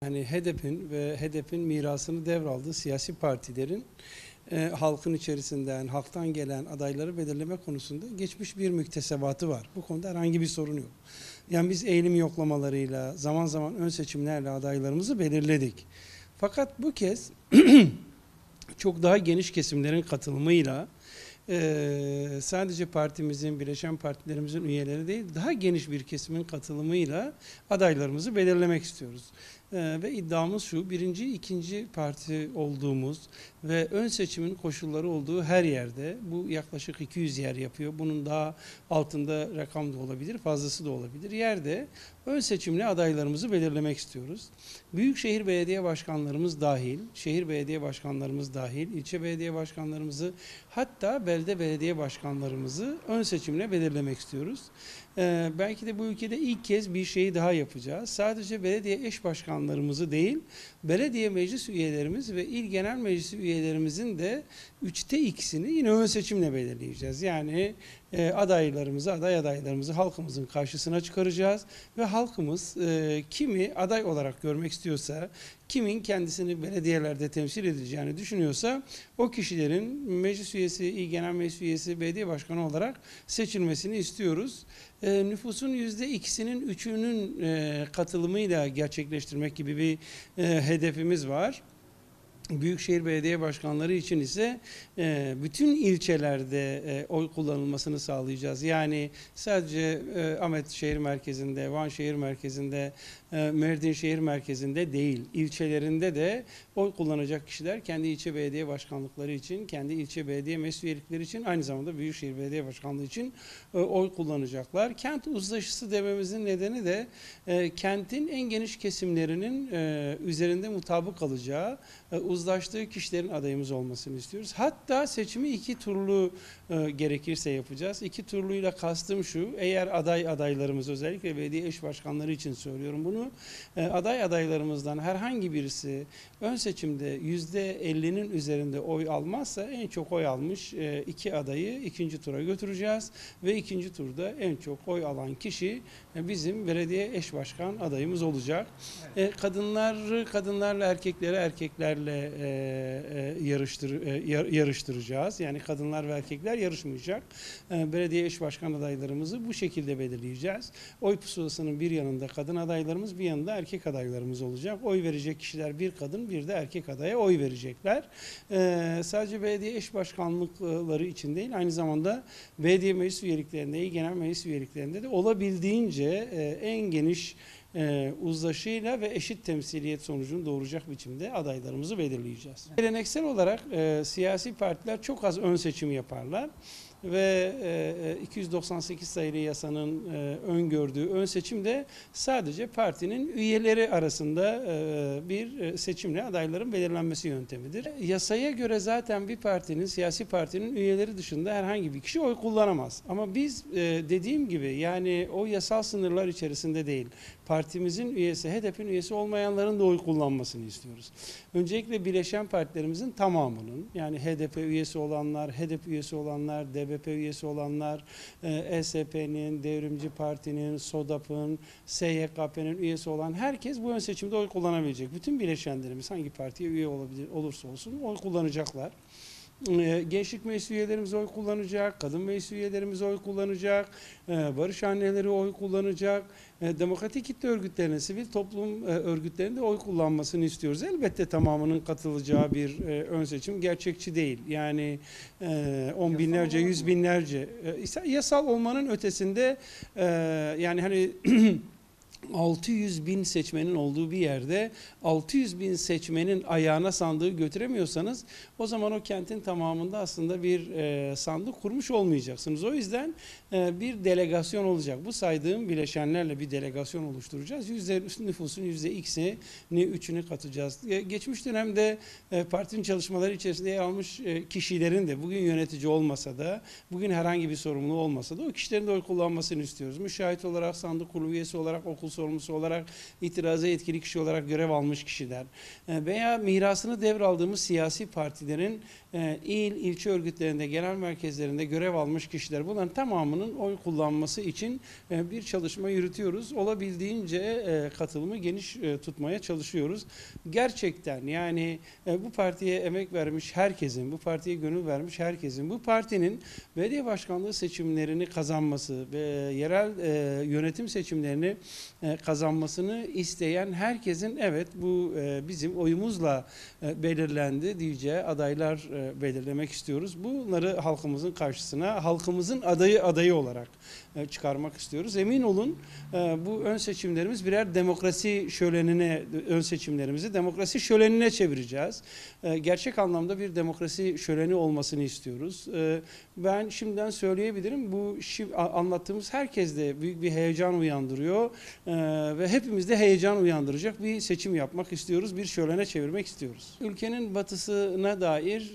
Yani HDP'nin ve HDP'nin mirasını devraldığı siyasi partilerin halkın içerisinden, halktan gelen adayları belirleme konusunda geçmiş bir müktesebatı var. Bu konuda herhangi bir sorun yok. Yani biz eğilim yoklamalarıyla, zaman zaman ön seçimlerle adaylarımızı belirledik. Fakat bu kez çok daha geniş kesimlerin katılımıyla sadece partimizin, bileşen partilerimizin üyeleri değil, daha geniş bir kesimin katılımıyla adaylarımızı belirlemek istiyoruz. Ve iddiamız şu, birinci, ikinci parti olduğumuz ve ön seçimin koşulları olduğu her yerde, bu yaklaşık 200 yer yapıyor, bunun daha altında rakam da olabilir, fazlası da olabilir, yerde ön seçimle adaylarımızı belirlemek istiyoruz. Büyükşehir belediye başkanlarımız dahil, şehir belediye başkanlarımız dahil, ilçe belediye başkanlarımızı, hatta belde belediye başkanlarımızı ön seçimle belirlemek istiyoruz. Belki de bu ülkede ilk kez bir şeyi daha yapacağız. Sadece belediye eş başkanlarımızı değil, belediye meclis üyelerimiz ve il genel meclis üyelerimizin de 2'sini yine ön seçimle belirleyeceğiz. Yani aday adaylarımızı halkımızın karşısına çıkaracağız ve halkımız kimi aday olarak görmek istiyorsa, kimin kendisini belediyelerde temsil edeceğini düşünüyorsa o kişilerin meclis üyesi, il genel meclis üyesi, belediye başkanı olarak seçilmesini istiyoruz. Nüfusun %2'sinin 3'ünün katılımıyla gerçekleştirmek gibi bir hedefimiz var. Büyükşehir belediye başkanları için ise bütün ilçelerde oy kullanılmasını sağlayacağız. Yani sadece Ahmet şehir merkezinde, Van şehir merkezinde, Mardin şehir merkezinde değil, ilçelerinde de oy kullanacak kişiler kendi ilçe belediye başkanlıkları için, kendi ilçe belediye meclis üyelikleri için, aynı zamanda Büyükşehir Belediye Başkanlığı için oy kullanacaklar. Kent uzlaşısı dememizin nedeni de kentin en geniş kesimlerinin üzerinde mutabık kalacağı, uzlaştığı kişilerin adayımız olmasını istiyoruz. Hatta seçimi 2 turlu gerekirse yapacağız. 2 turluyla kastım şu, eğer adaylarımız, özellikle belediye eş başkanları için söylüyorum bunu, adaylarımızdan herhangi birisi ön seçimde %50'nin üzerinde oy almazsa en çok oy almış 2 adayı ikinci tura götüreceğiz ve ikinci turda en çok oy alan kişi bizim belediye eş başkan adayımız olacak. Evet. Kadınlarla erkeklerle yarıştıracağız. Yani kadınlar ve erkekler yarışmayacak. Belediye eş başkan adaylarımızı bu şekilde belirleyeceğiz. Oy pusulasının bir yanında kadın adaylarımız, bir yanında erkek adaylarımız olacak. Oy verecek kişiler bir kadın, bir de erkek adaya oy verecekler. Sadece belediye eş başkanlıkları için değil, aynı zamanda belediye meclis üyeliklerinde, genel meclis üyeliklerinde de olabildiğince en geniş uzlaşıyla ve eşit temsiliyet sonucunu doğuracak biçimde adaylarımızı belirleyeceğiz. Geleneksel olarak siyasi partiler çok az ön seçim yaparlar ve 298 sayılı yasanın öngördüğü ön seçim de sadece partinin üyeleri arasında bir seçimle adayların belirlenmesi yöntemidir. Yasaya göre zaten bir partinin, siyasi partinin üyeleri dışında herhangi bir kişi oy kullanamaz. Ama biz dediğim gibi, yani o yasal sınırlar içerisinde değil, partimizin üyesi, HDP'nin üyesi olmayanların da oy kullanmasını istiyoruz. Öncelikle bileşen partilerimizin tamamının, yani HDP üyesi olanlar, HDP üyesi olanlar, DBP üyesi olanlar, ESP'nin, Devrimci Parti'nin, SODAP'ın, SYKP'nin üyesi olan herkes bu ön seçimde oy kullanabilecek. Bütün bileşenlerimiz hangi partiye üye olursa olsun oy kullanacaklar. Gençlik meclis üyelerimiz oy kullanacak, kadın meclis üyelerimiz oy kullanacak, barış anneleri oy kullanacak, demokratik kitle örgütlerinin, sivil toplum örgütlerinin de oy kullanmasını istiyoruz. Elbette tamamının katılacağı bir ön seçim gerçekçi değil. Yani on binlerce, yüz binlerce, yasal olmanın ötesinde yani hani 600 bin seçmenin olduğu bir yerde 600 bin seçmenin ayağına sandığı götüremiyorsanız o zaman o kentin tamamında aslında bir sandık kurmuş olmayacaksınız. O yüzden bir delegasyon olacak. Bu saydığım bileşenlerle bir delegasyon oluşturacağız. Nüfusun %2'sini, 3'ünü katacağız. Geçmiş dönemde partinin çalışmaları içerisinde yer almış kişilerin de bugün yönetici olmasa da, bugün herhangi bir sorumluluğu olmasa da o kişilerin de oy kullanmasını istiyoruz. Müşahit olarak, sandık kurulu üyesi olarak, okul sorumlusu olarak, itiraza etkili kişi olarak görev almış kişiler veya mirasını devraldığımız siyasi partilerin il, ilçe örgütlerinde, genel merkezlerinde görev almış kişiler. Bunların tamamının oy kullanması için bir çalışma yürütüyoruz. Olabildiğince katılımı geniş tutmaya çalışıyoruz. Gerçekten yani bu partiye emek vermiş herkesin, bu partiye gönül vermiş herkesin, bu partinin belediye başkanlığı seçimlerini kazanması ve yerel yönetim seçimlerini kazanmasını isteyen herkesin evet bu bizim oyumuzla belirlendi diyeceği adaylar belirlemek istiyoruz. Bunları halkımızın karşısına, halkımızın adayı olarak çıkarmak istiyoruz. Emin olun bu ön seçimlerimiz birer demokrasi şölenine, ön seçimlerimizi demokrasi şölenine çevireceğiz. Gerçek anlamda bir demokrasi şöleni olmasını istiyoruz. Ben şimdiden söyleyebilirim, bu anlattığımız herkeste büyük bir heyecan uyandırıyor ve hepimizde heyecan uyandıracak bir seçim yapmak istiyoruz, bir şölene çevirmek istiyoruz. Ülkenin batısına dair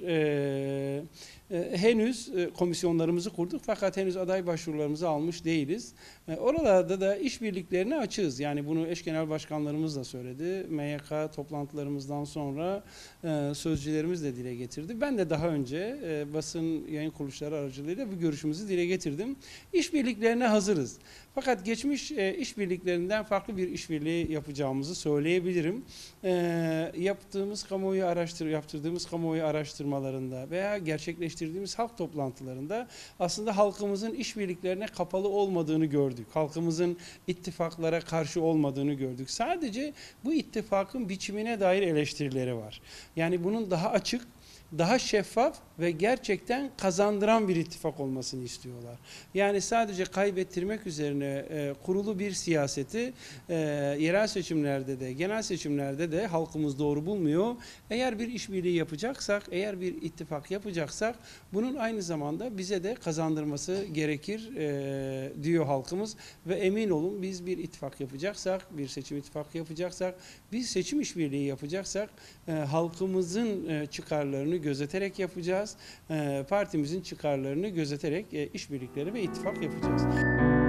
henüz komisyonlarımızı kurduk fakat henüz aday başvurularımızı almış değiliz. Oralarda da işbirliklerine açığız. Yani bunu eş genel başkanlarımız da söyledi. MYK toplantılarımızdan sonra sözcülerimiz de dile getirdi. Ben de daha önce basın yayın kuruluşları aracılığıyla bu görüşümüzü dile getirdim. İşbirliklerine hazırız. Fakat geçmiş işbirliklerinden farklı bir işbirliği yapacağımızı söyleyebilirim. Yaptırdığımız kamuoyu araştırmalarında veya gerçekleştirdiğimiz halk toplantılarında aslında halkımızın işbirliklerine kapalı olmadığını gördük. Halkımızın ittifaklara karşı olmadığını gördük. Sadece bu ittifakın biçimine dair eleştirileri var. Yani bunun daha açık, daha şeffaf ve gerçekten kazandıran bir ittifak olmasını istiyorlar. Yani sadece kaybettirmek üzerine kurulu bir siyaseti yerel seçimlerde de, genel seçimlerde de halkımız doğru bulmuyor. Eğer bir işbirliği yapacaksak, eğer bir ittifak yapacaksak bunun aynı zamanda bize de kazandırması gerekir diyor halkımız. Ve emin olun biz bir ittifak yapacaksak, bir seçim ittifakı yapacaksak, bir seçim işbirliği yapacaksak halkımızın çıkarlarını gözeterek yapacağız. Partimizin çıkarlarını gözeterek işbirlikleri ve ittifak yapacağız.